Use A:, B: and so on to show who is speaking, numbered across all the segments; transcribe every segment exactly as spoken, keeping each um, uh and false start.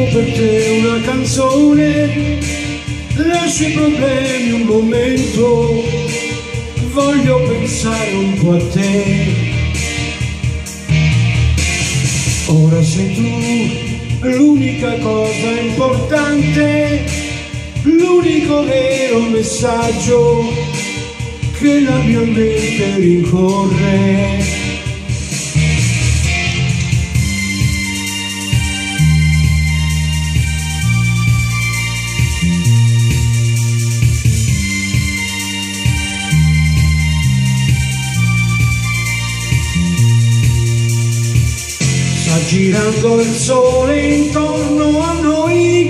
A: per te una canzone, lascio i problemi un momento, voglio pensare un po' a te. Ora sei tu l'unica cosa importante, l'unico vero messaggio che la mia mente rincorre. Sta girando il sole intorno a noi,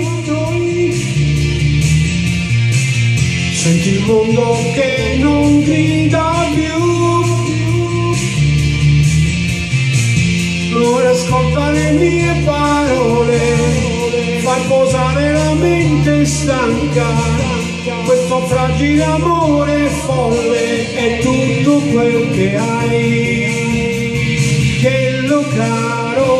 A: senti il mondo che non grida più, ora ascolta le mie parole, fai posare la mente stanca, questo fragile amore folle è tutto quel che hai, cielo caro.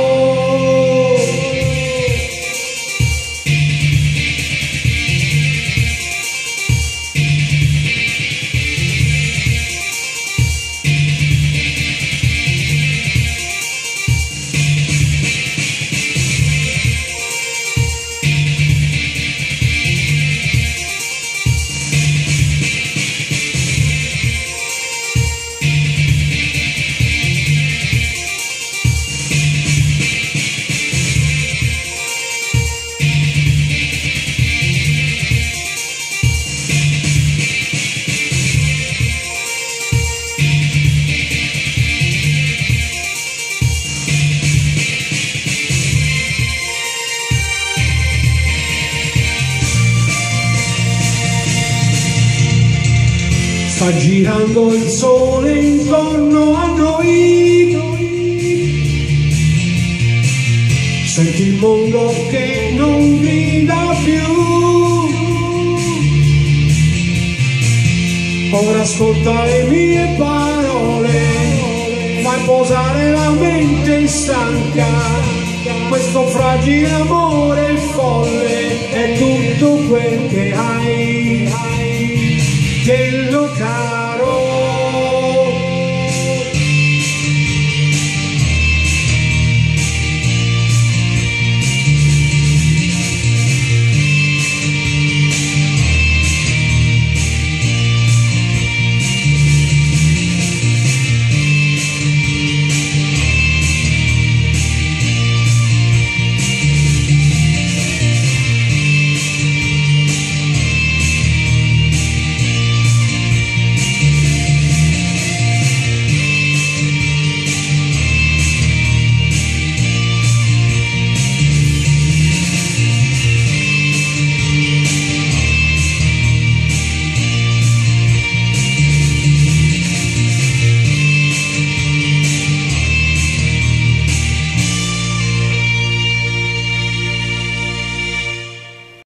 A: Sta girando il sole intorno a noi, senti il mondo che non grida più, ora ascolta le mie parole, fai posare la mente stanca, questo fragile amore folle è tutto quel che hai, cielo caro.